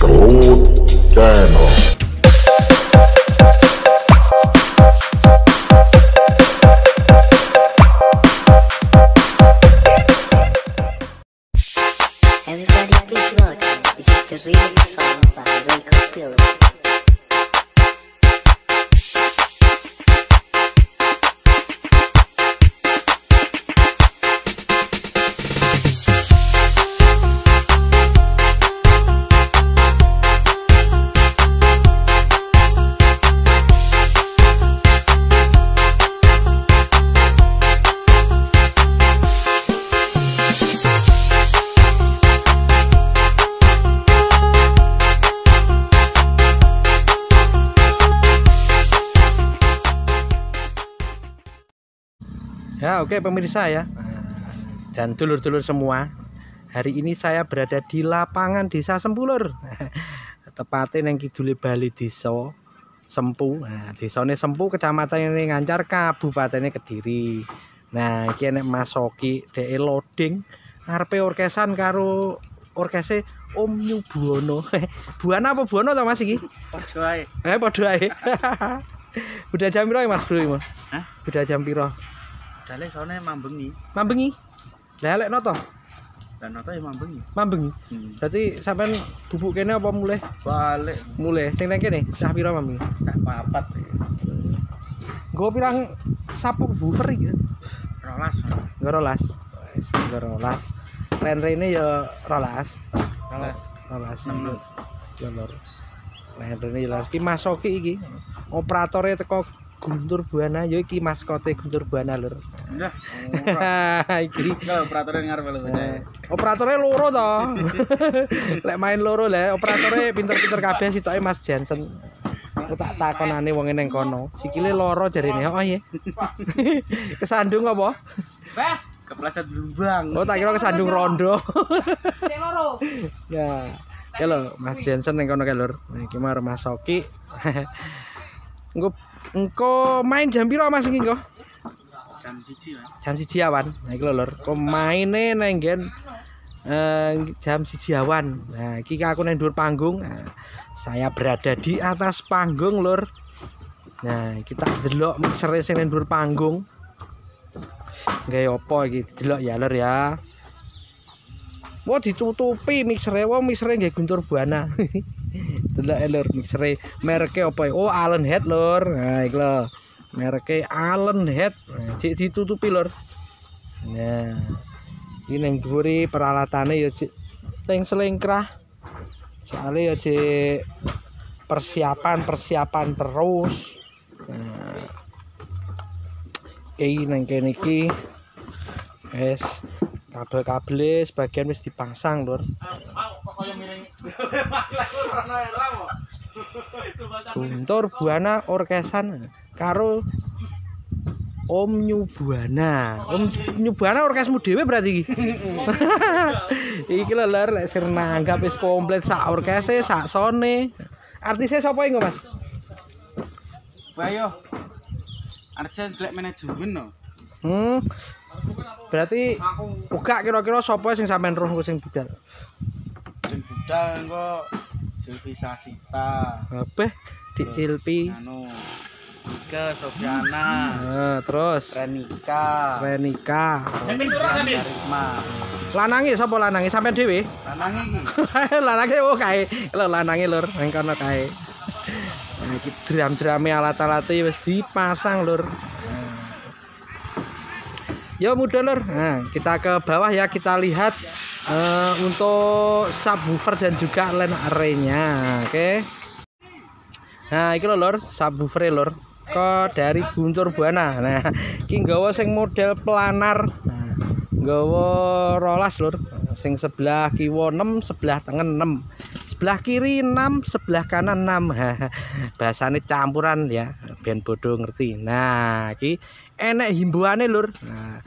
Road Channel. Everybody please watch. This is the remix song by Ray Copil. Ya oke pemirsa ya, dan dulur-dulur semua, hari ini saya berada di lapangan Desa Sempulur, tepatnya yang kidule Bali Desa Sempu. Nah, desane Sempu, kecamatan ini Ngancar, kabupatennya Kediri. Nah iki nek Mas Soki dhek loading arepe orkesan karo orkese Om Nyubuana. Buana apa Buana to Mas iki? Padha ae. Padha ae. Udah jam piro ya Mas Bro? Hah? Udah jam piro? Dale sone mambengi. Mambengi. Lah lekno to? Dan nata ya mambengi. Mambengi. Berarti sampean bubuk kene apa mulai? Balik Mulai. Sing nang kene cah pira mambengi? cah papat. Nggo pirang sapu buffer iki? Rolas. Nggo rolas. Wis, nggo rolas. Len rene ya rolas. Rolas. Lor. Len rene ya rolas. Ki Mas Soki iki. Operatore teko Guntur Buana ya iki maskote Guntur Buana lur. Enggak. Iki Enggak operator ngarep lho baca. Operatore loro to. Lek main loro le, operatore pinter-pinter kabeh sitoke Mas Jansen. Aku tak takonane wong ning kono. Sikile loro jarine. Oh iya. Kesandung apa? Bes, kepleset blumbang. Oh tak kira kesandung rondo. Loro. Ya. Ya lho, Mas Jansen ning kono kae lur. Nah, iki mar Mas Soki. Engko main jam piro Mas iki engko? Jam 1 lah. Jam 1 awan. Nah iki lho lur, kok maine nang nggen jam 1 awan. Nah, iki aku nang dhuwur panggung. Nah, saya berada di atas panggung lur. Nah, kita delok mixer sing nang dhuwur panggung. Gawe apa iki delok ya lur ya. Wah ditutupi mixere, wong mixere nggih Guntur Buana. Delok lur mixere mereke apa? Oh Allen Head lur. Nah iki lho. Mereke Allen Head. Nah, cek ditutupi lur. Nah. Iki ning dhuwure peralatane ya cek selengkrah. Soale ya cek persiapan terus. Nah. Iki nang kene iki wis kabel-kabel sebagian wis dipasang lur. Guntur Buana orkesan karo Om Nyubuana. Om Nyubuana orkesmu dhewe berarti iki. Iki lho lur lek sing nanggap wis komplit sak orkese, sak sone. Artise sapa iki, Mas? Bayo. Artis glek manajemen no. Berarti buka kira-kira sapa sing sampean roh sing budal? Sing budal engko Silvi Sasita. Kabeh Dik Silpi. Anu Ika Sofiana. Terus Renika. Karisma. Lanange sapa lanange sampean dhewe? Lanange iki. Lanange oh kae. Lho lanange lur nang kono kae. Nah iki drum-drume alat-alate wis dipasang lur. Ya mudah lur. Nah, kita ke bawah ya, kita lihat untuk subwoofer dan juga line array-nya. Oke. Nah, iki lho lur, subwoofer lur. Kok dari Guntur Buana. Nah, iki nggawa sing model planar. Nah, nggawa rolas lur. Sing sebelah kiwa 6, sebelah tengen 6. Sebelah kiri 6, sebelah kanan 6. Bahasane campuran ya, ben bodoh ngerti. Nah, iki enek himbauane lur. Nah,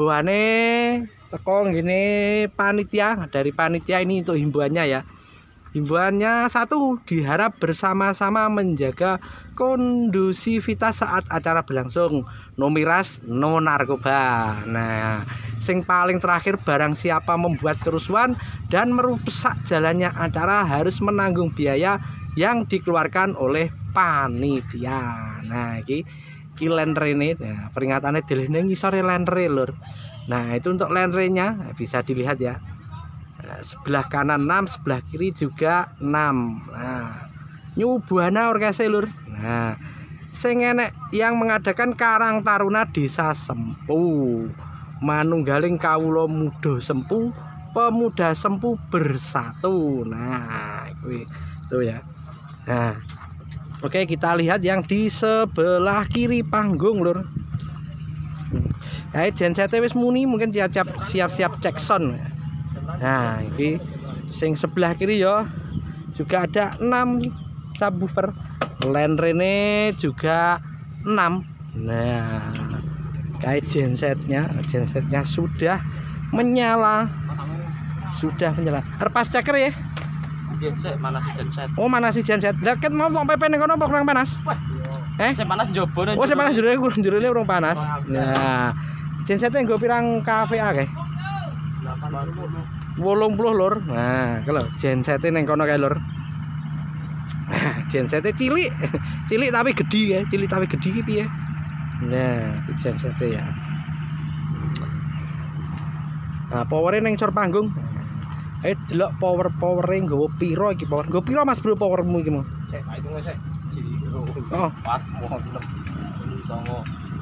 himbauane teko ngene panitia, dari panitia ini untuk himbauannya ya. Himbauannya satu, diharap bersama-sama menjaga kondusivitas saat acara berlangsung. No miras, no narkoba. Nah, sing paling terakhir, barang siapa membuat kerusuhan dan merusak jalannya acara harus menanggung biaya yang dikeluarkan oleh panitia. Nah, iki lenre ini, nah, peringatannya dilene ngisore lenre lur. Nah, itu untuk lenrenya bisa dilihat ya. Nah, sebelah kanan 6, sebelah kiri juga 6. Nah, New Buana Orkese lur. Nah, sing enek yang mengadakan Karang Taruna Desa Sempu. Manunggaling kawula muda Sempu, pemuda Sempu bersatu. Nah, itu ya. Nah, oke, kita lihat yang di sebelah kiri panggung lur. Kayak genset wis muni, mungkin siap-siap cek sound. Nah, ini sing sebelah kiri ya juga ada 6 subwoofer. Lenrene juga 6. Nah, kayak gensetnya sudah menyala. Pas ceker ya? Genset mana si genset? Oh, mana si genset? Lah ket mau PP ning kono apa kurang panas? Saya panas njaba. Oh, saya panas jero urung panas. Nah, gensetnya nggo pirang KVA kae? 80 lur. Nah, kalau gensete ning kono kae lur. Gensete cilik tapi gede ya, cilik tapi gede iki piye? Nah, itu gensete ya. Nah, power ning cor panggung. Ayo delok power-powere nggawa piro iki power? Nggawa piro Mas Bro powermu iki mau? Sik, hitung wis sik. Oh, 4, 6, 7,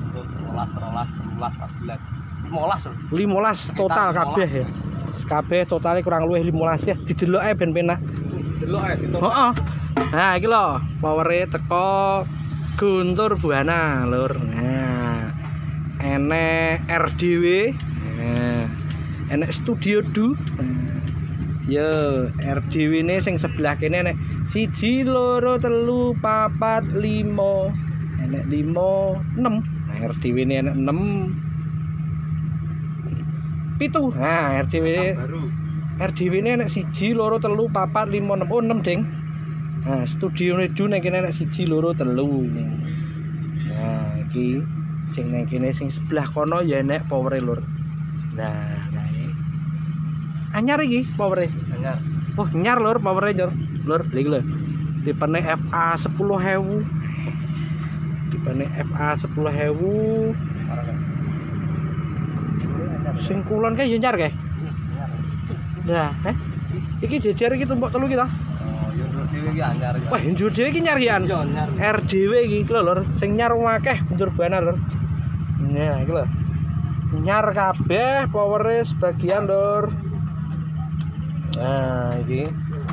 15 total kabeh ya. Kabeh totale kurang luwih 15 ya. Didelok ae ben penak. delok ae ditok. Heeh. Nah, iki lho, powere teko Guntur Buana, Lur. Nah, enek RDW. Nah, enek Studio Du. Yo, RDW ne sing sebelah kene enek 1 2 3 4 5. Enek 5 6. Nah, RDW ne enek 6. 7. Nah, RDW Baru. RDW ini enek 1 2 3 4 5 6. Oh 6 ding. Nah, studio Du nek kene enek 1 2 3. Nah, iki sing nek kene sing sebelah kono ya enek power lur. Nah, kae. Anyar iki power. Anyar. Oh, nyar lur power nyar. Lur, iki lho. Tipene FA 10.000. Tipene FA 10.000. Sing kulon kae ya nyar kae. Nah, iki jejer iki tumpuk telu iki to. Oh, yo dhewe iki anyar. Wah, njur dhewe iki nyar kian. RDW iki lho, sing nyar akeh Guntur Buana lho. Nah, iki lho. Nyar kabeh powere sebagian lur. Nah, iki.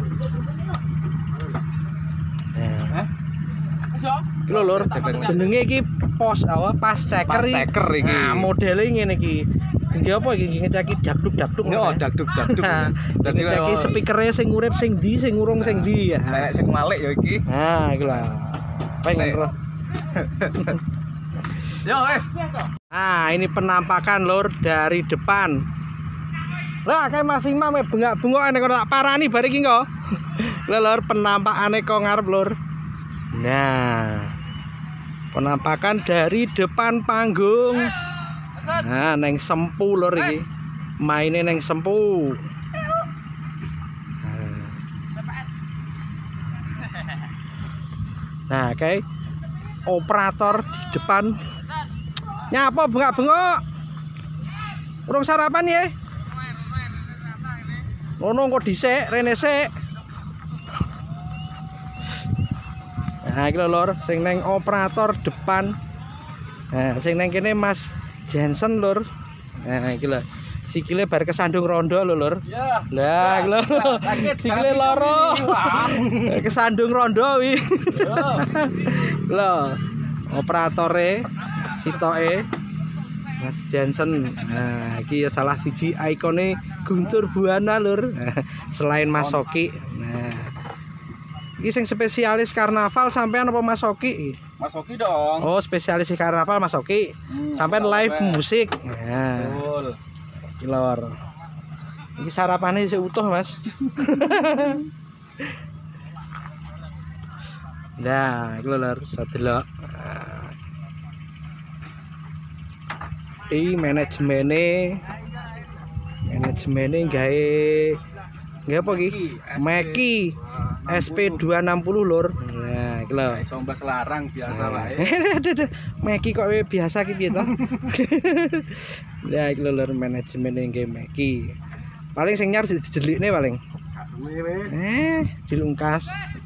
Nah. Iki lho lur, jenenge iki pas ceker iki. Ceker iki. Nah, modele ngene iki. Iki apa iki ngeceki dakduk-dakduk. Yo dakduk-dakduk. Dadi ngeceki speakere sing urip sing ndi, sing urung sing ndi ya. Nek sing malik ya iki. Nah, iki lho. Pengen lho. Yo wes. Nah, ini penampakan lur dari depan. Lah, kayak Mas Imam bengak-bengok nek tak parani bar iki kok. Lah lur, penampakane kok ngarep lur. Nah, penampakan dari depan panggung. Nah, neng Sempu lur iki. Maine neng Sempu. Nah, kayak operator di depan. Nyapa bengak-bengok? Urung sarapan ya? Ngono kok dhisik, rene sik. Nah, iki lur, sing neng operator depan. Nah, sing neng kene Mas Jensen lur. Nah, iki lho. Sikile bar kesandung rondo lho lur. Ya. Lah, iki lho. Sikile loro. Kesandung rondo wi. Lho. Operatore sitoke Mas Jensen. Nah, iki ya salah siji ikone Guntur Buana lur. Selain Mas Oki. Nah. Iki sing spesialis karnaval sampean apa Mas Oki? Mas Oki dong. Oh, spesialis karnaval Mas Oki. Sampean live musik. Nah. Betul. Iki lor. Iki sarapane isih utuh, Mas. Nah, iku lho lur, iso delok. Iki manajemennya gawe apa iki? Meki SP260 lur. Nah, iki lho. Sombas larang biasa wae. Meki kok biasa ki piye to? Nah, iki lho lur manajemennya gawe Meki. Paling sing nyar didelikne paling. Wis. Dilungkas.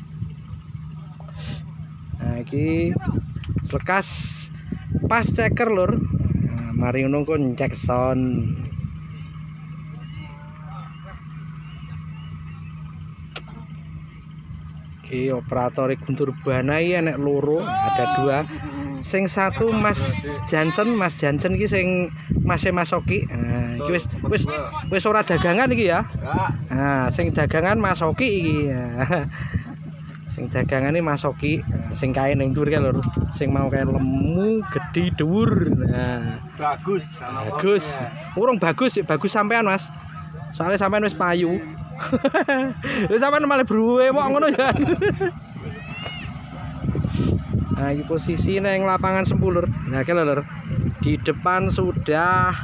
Nah, iki lekas pas ceker lur. Nah, mari ngono kok cek sound. Iki operator Guntur Buana iki enek loro, ada 2. Sing satu Mas Jansen iki sing Mas Oki. Nah, iki wis ora dagangan iki ya. Nah, sing dagangan Mas Oki iki. Nah, sing dagangane Mas Oki, sing kae ning dhuwur kae lho, sing mau kae lemu, gedhi, dhuwur. Nah, Bagus. bagus. Urung bagus, bagus sampean, Mas. Soalnya sampean wis payu. Lha sampean malah bruwe kok ngono ya. Nah, ini posisi neng lapangan Sempulur. Nah, kae lho, di depan sudah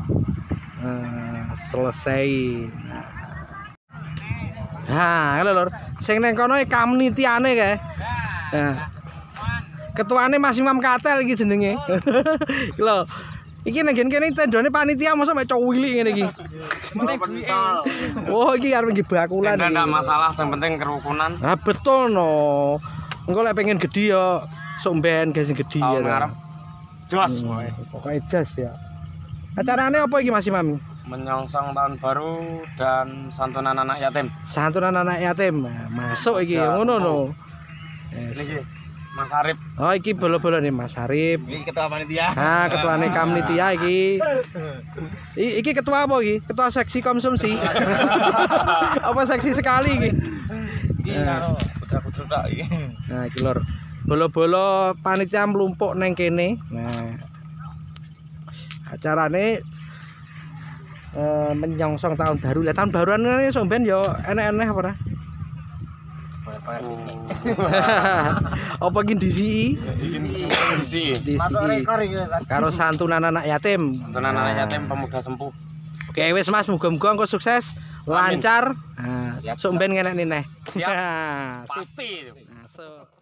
selesai. Nah, lho, sing neng kono kamnitiane kae. Nah. Ketuane Mas Imam Katel iki jenenge. Lho. Iki nang kene tendone panitia mosok mek cowili ngene iki. Oh, iki arep nggih bakulan. Enggak masalah, yang penting kerukunan. Ah, betul no. Engko lek pengen gedhi ya sok mben guys sing gedhi ya. Ngarep jos Pokoke jas ya. Acarane apa iki Mas Imam? menyongsong tahun baru dan santunan anak yatim. Santunan anak yatim. Nah, masuk iki ngono no. Niki Mas Arif. Oh, iki bolo-bolo nih Mas Arif. Iki ketua panitia. Nah, ketuane Kamnitia iki. Iki ketua apa iki? Ketua seksi konsumsi. Apa seksi sekali iki? Iki karo putra-putra tak iki. Nah, iki lur. Bolo-bolo panitia mlumpuk neng kene. Nah. Acarane menyongsong tahun baru. Lah tahun baruan ini somben yo enek-enek apa ora? Apa iki disi? Disi. Karo santunan anak yatim. Santunan anak yatim pemuda sempuh. Oke wis Mas, muga-muga engko sukses, lancar. Nah, Siap, sok ben ngenek neh. Siap. Pasti. Masuk.